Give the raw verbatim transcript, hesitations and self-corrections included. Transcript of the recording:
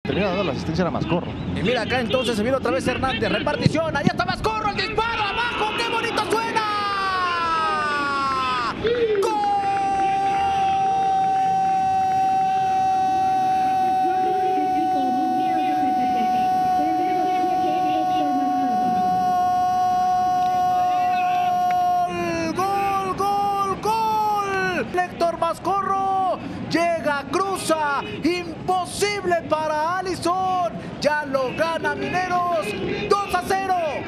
termina dando la asistencia a Mascorro. Y mira acá entonces se viene otra vez Hernández, repartición, allá está Mascorro, el disparo abajo, qué bonito suena. ¡Gol! ¡Gol, gol, gol! Héctor Mascorro llega, cruza, imposible para Alisson, ya lo gana Mineros, dos a cero.